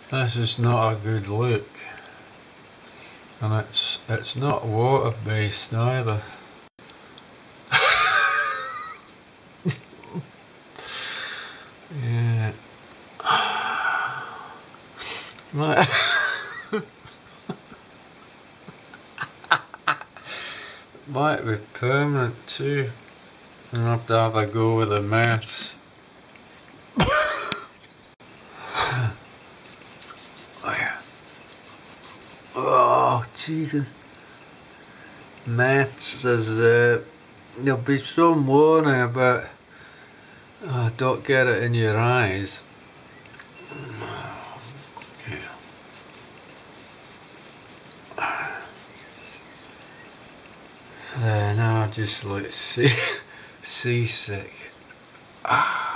This is not a good look, and it's not water based either. Yeah. Might be permanent too. I'll have to have a go with the maths. Oh Jesus. Maths is you'll be so moaning about don't get it in your eyes. Now I just like seasick.